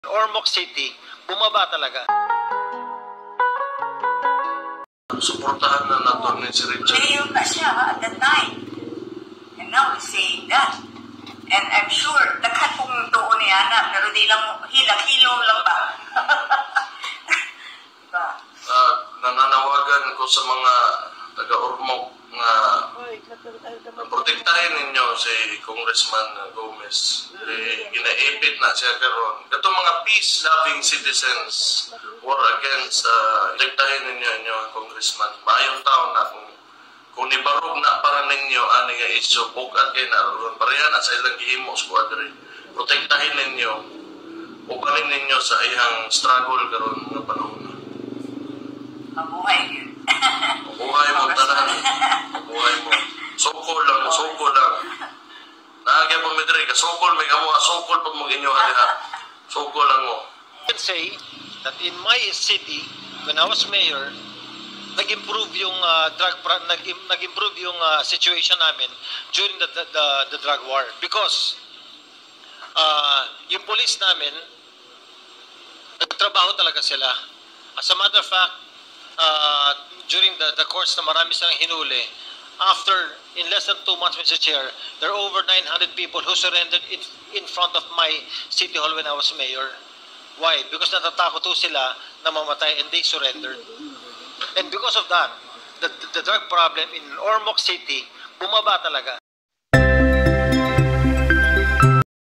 Ormoc City, bumaba talaga. Suportahan na nato ni si Richard. Mayor na siya at that time. And now he's saying that. And I'm sure, daghan pong tuon ni Ana, pero di lang, hilak-hilom lang ba? Diba? Nananawagan ko sa mga taga-Ormoc na protektahin ninyo si Congressman Gomez. Ginaipit na siya karon. Ito mga peace-loving citizens war against protektahin ninyo Congressman. Maayong taon na kung nibarog na para ninyo ani nga isyo bukat kay naroon pareha na sa ilang gihimo squadron. Protektahin ninyo upanin ninyo sa iyang struggle karon nga panahon. Mabuhay yun. Mabuhay mo tanan. Mabuhay mo. Sokol lang. Naagya po medre ka sokol may kamo sokol pag mo inyo ha. Sokol lang mo. I can say that in my city, when I was mayor, nag-improve yung nag-improve yung situation namin during the drug war because yung police namin nagtrabaho talaga sila. As a matter of fact, during the course na marami silang hinuli, after in less than 2 months, Mr. Chair, there are over 900 people who surrendered in front of my city hall when I was mayor. Why? Because natatakot po sila na mamatay and they surrendered. And because of that, the drug problem in Ormoc City, bumaba talaga.